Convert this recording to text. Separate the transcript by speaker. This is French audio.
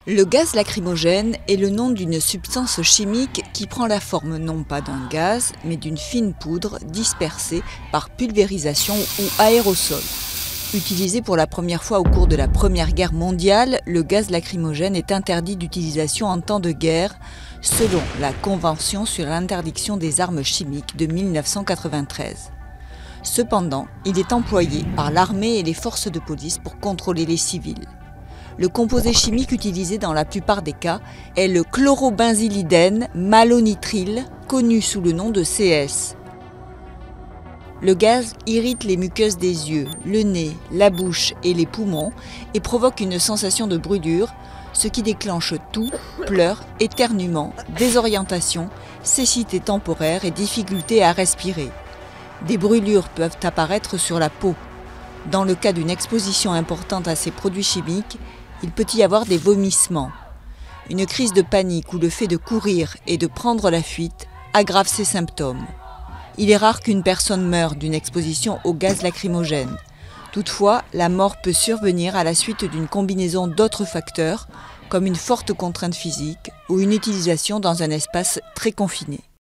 Speaker 1: Le gaz lacrymogène est le nom d'une substance chimique qui prend la forme non pas d'un gaz, mais d'une fine poudre dispersée par pulvérisation ou aérosol. Utilisé pour la première fois au cours de la Première Guerre mondiale, le gaz lacrymogène est interdit d'utilisation en temps de guerre, selon la Convention sur l'interdiction des armes chimiques de 1993. Cependant, il est employé par l'armée et les forces de police pour contrôler les civils. Le composé chimique utilisé dans la plupart des cas est le chlorobenzylidène malonitrile, connu sous le nom de CS. Le gaz irrite les muqueuses des yeux, le nez, la bouche et les poumons et provoque une sensation de brûlure, ce qui déclenche toux, pleurs, éternuements, désorientation, cécité temporaire et difficulté à respirer. Des brûlures peuvent apparaître sur la peau. Dans le cas d'une exposition importante à ces produits chimiques, il peut y avoir des vomissements. Une crise de panique ou le fait de courir et de prendre la fuite aggrave ces symptômes. Il est rare qu'une personne meure d'une exposition au gaz lacrymogène. Toutefois, la mort peut survenir à la suite d'une combinaison d'autres facteurs, comme une forte contrainte physique ou une utilisation dans un espace très confiné.